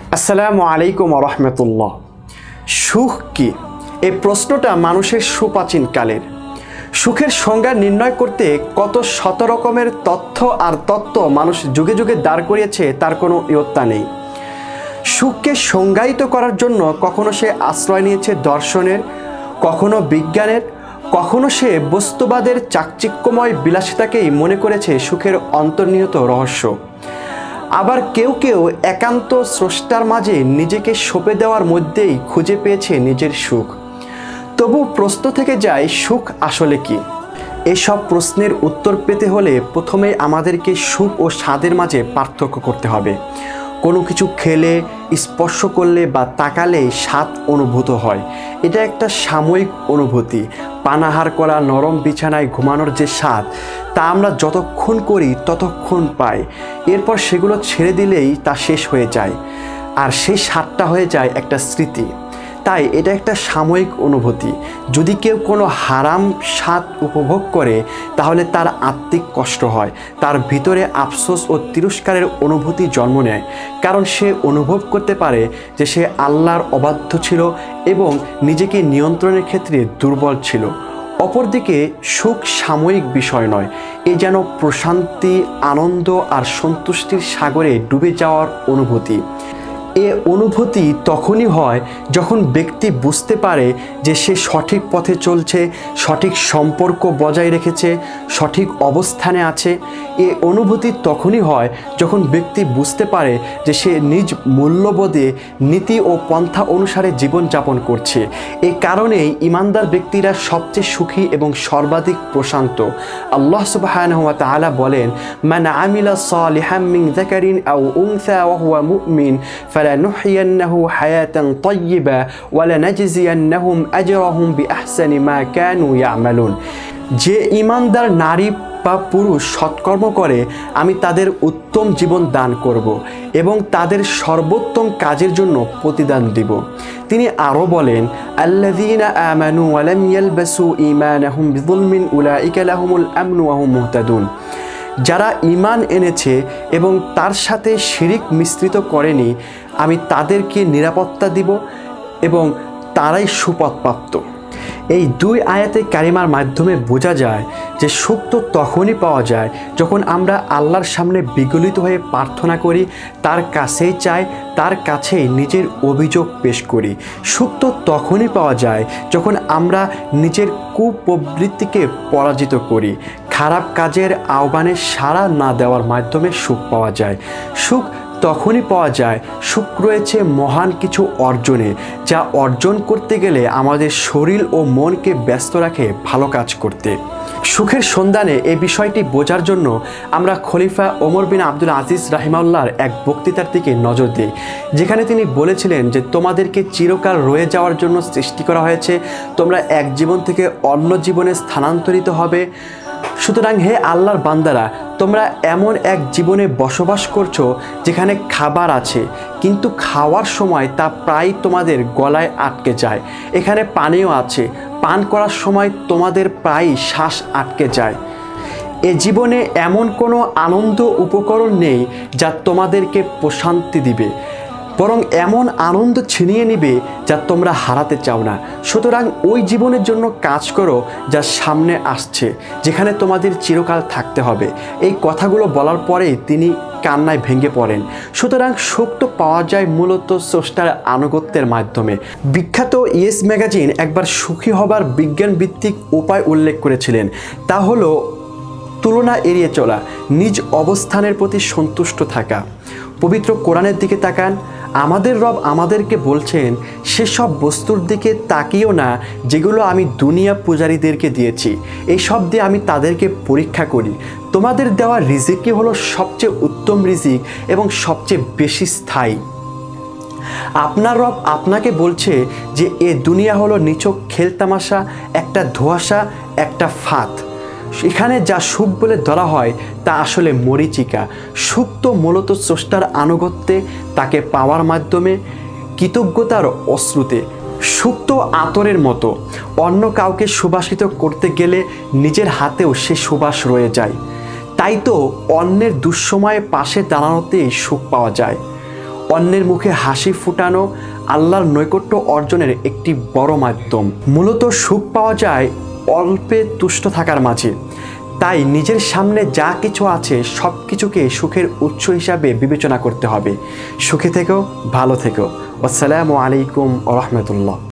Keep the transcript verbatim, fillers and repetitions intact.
আসসালামু আলাইকুম ওয়া রাহমাতুল্লাহ। সুখ কি? এই প্রশ্নটা মানুষের সুপ্রাচীনকালের। সুখের সংজ্ঞা নির্ণয় করতে কত শত রকমের তথ্য আর তত্ত্ব মানুষ যুগে যুগে দাঁড় করিয়েছে তার কোনো ইয়ত্তা নেই। সুখকে সংজ্ঞায়িত করার জন্য কখনো সে আশ্রয় নিয়েছে দর্শনের, কখনো বিজ্ঞানের, কখনো সে বস্তুবাদের চাকচিক্যময় বিলাসিতাকেই মনে করেছে সুখের অন্তর্নিহিত রহস্য। আবার কেউ কেউ একান্ত স্রষ্টার মাঝে নিজেকে সঁপে দেওয়ার মধ্যেই খুঁজে পেয়েছে নিজের সুখ। তবু প্রশ্ন থেকে যায়, সুখ আসলে কি? এসব প্রশ্নের উত্তর পেতে হলে প্রথমে আমাদেরকে সুখ ও স্বাদের মাঝে পার্থক্য করতে হবে। কোনো কিছু খেলে, স্পর্শ করলে বা তাকালেই স্বাদ অনুভূত হয়, এটা একটা সাময়িক অনুভূতি। পানাহার করা, নরম বিছানায় ঘুমানোর যে স্বাদ, তা আমরা যতক্ষণ করি ততক্ষণ পাই। এরপর সেগুলো ছেড়ে দিলেই তা শেষ হয়ে যায়, আর সেই স্বাদটা হয়ে যায় একটা স্মৃতি। তাই এটা একটা সাময়িক অনুভূতি। যদি কেউ কোনো হারাম স্বাদ উপভোগ করে তাহলে তার আত্মিক কষ্ট হয়, তার ভিতরে আফসোস ও তিরস্কারের অনুভূতি জন্ম নেয়, কারণ সে অনুভব করতে পারে যে সে আল্লাহর অবাধ্য ছিল এবং নিজেকে নিয়ন্ত্রণের ক্ষেত্রে দুর্বল ছিল। অপরদিকে সুখ সাময়িক বিষয় নয়, এ যেন প্রশান্তি, আনন্দ আর সন্তুষ্টির সাগরে ডুবে যাওয়ার অনুভূতি। এ অনুভূতি তখনই হয় যখন ব্যক্তি বুঝতে পারে যে সে সঠিক পথে চলছে, সঠিক সম্পর্ক বজায় রেখেছে, সঠিক অবস্থানে আছে। এ অনুভূতি তখনই হয় যখন ব্যক্তি বুঝতে পারে যে সে নিজ মূল্যবোধে, নীতি ও পন্থা অনুসারে জীবনযাপন করছে। এ কারণেই ইমানদার ব্যক্তিরা সবচেয়ে সুখী এবং সর্বাধিক প্রশান্ত। আল্লাহ সুবহানাহু ওয়া তাআলা বলেন, মান আমিলা সালিহাম মিন যাকারিন আও উনসা ওয়া হুয়া মুমিন ফালানুহইয়ান্নাহু হায়াতান তাইয়্যিবা ওয়া লানাজজিয়ান্নাহুম আজরাহুম বিআহসানি মা কানু ইয়ামালুন। যে ইমানদার নারী বা পুরুষ সৎকর্ম করে, আমি তাদের উত্তম জীবন দান করব এবং তাদের সর্বোত্তম কাজের জন্য প্রতিদান দিব। তিনি আরও বলেন, আল্লাযীনা আমানু ওয়া লাম ইয়ালবাসু ঈমানাহুম বিযুলমিন উলাইকা লাহুমুল আমনু ওয়া হুম মুহতাদুন। যারা ঈমান এনেছে এবং তার সাথে শিরিক মিশ্রিত করেনি, আমি তাদেরকে নিরাপত্তা দিব এবং তারাই সুপথপ্রাপ্ত। এই দুই আয়াতে কারিমার মাধ্যমে বোঝা যায় যে সুখ তো তখনই পাওয়া যায় যখন আমরা আল্লাহর সামনে বিগলিত হয়ে প্রার্থনা করি, তার কাছেই চাই, তার কাছেই নিজের অভিযোগ পেশ করি। সুখ তো তখনই পাওয়া যায় যখন আমরা নিজের কুপ্রবৃত্তিকে পরাজিত করি, খারাপ কাজের আহ্বানে সাড়া না দেওয়ার মাধ্যমে সুখ পাওয়া যায়। সুখ তখনই পাওয়া যায় সুখ রয়েছে মহান কিছু অর্জনে, যা অর্জন করতে গেলে আমাদের শরীর ও মনকে ব্যস্ত রাখে ভালো কাজ করতে। সুখের সন্ধানে এই বিষয়টি বোঝার জন্য আমরা খলিফা ওমর বিন আব্দুল আজিজ রাহিমাহুল্লাহর এক বক্তৃতার দিকে নজর দিই, যেখানে তিনি বলেছিলেন যে তোমাদেরকে চিরকাল রয়ে যাওয়ার জন্য সৃষ্টি করা হয়েছে, তোমরা এক জীবন থেকে অন্য জীবনে স্থানান্তরিত হবে। সুতরাং হে আল্লাহর বান্দারা, তোমরা এমন এক জীবনে বসবাস করছো যেখানে খাবার আছে, কিন্তু খাওয়ার সময় তা প্রায় তোমাদের গলায় আটকে যায়। এখানে পানিও আছে, পান করার সময় তোমাদের প্রায় শ্বাস আটকে যায়। এ জীবনে এমন কোনো আনন্দ উপকরণ নেই যা তোমাদেরকে প্রশান্তি দিবে, বরং এমন আনন্দ ছিনিয়ে নিবে যা তোমরা হারাতে চাও না। সুতরাং ওই জীবনের জন্য কাজ করো যা সামনে আসছে, যেখানে তোমাদের চিরকাল থাকতে হবে। এই কথাগুলো বলার পরেই তিনি কান্নায় ভেঙে পড়েন। সুতরাং সুখ তো পাওয়া যায় মূলত স্রষ্টার আনুগত্যের মাধ্যমে। বিখ্যাত ইয়েস ম্যাগাজিন একবার সুখী হবার বিজ্ঞানভিত্তিক উপায় উল্লেখ করেছিলেন, তা হলো তুলনা এড়িয়ে চলা, নিজ অবস্থানের প্রতি সন্তুষ্ট থাকা। পবিত্র কোরআনের দিকে তাকান, আমাদের রব আমাদেরকে বলছেন, সেসব বস্তুর দিকে তাকিও না যেগুলো আমি দুনিয়া পূজারীদেরকে দিয়েছি, এই সব দিয়ে আমি তাদেরকে পরীক্ষা করি। তোমাদের দেওয়া রিজিকই হলো সবচেয়ে উত্তম রিজিক এবং সবচেয়ে বেশি স্থায়ী। আপনার রব আপনাকে বলছে যে এ দুনিয়া হলো নিছক খেলতামাশা, একটা ধোঁয়াশা, একটা ফাঁদ। এখানে যা সুখ বলে ধরা হয় তা আসলে মরীচিকা। সুখ তো মূলত স্রষ্টার আনুগত্যে, তাকে পাওয়ার মাধ্যমে, কৃতজ্ঞতার অশ্রুতে। সুখ তো আতরের মতো, অন্য কাউকে সুবাসিত করতে গেলে নিজের হাতেও সে সুবাস রয়ে যায়। তাই তো অন্যের দুঃসময়ে পাশে দাঁড়ানোতেই সুখ পাওয়া যায়। অন্যের মুখে হাসি ফুটানো আল্লাহর নৈকট্য অর্জনের একটি বড় মাধ্যম। মূলত সুখ পাওয়া যায় অল্পে তুষ্ট থাকার মাঝে। তাই নিজের সামনে যা কিছু আছে সব কিছুকে সুখের উৎস হিসাবে বিবেচনা করতে হবে। সুখে থেকো, ভালো থেকো। আসসালামু আলাইকুম ওয়া রাহমাতুল্লাহ।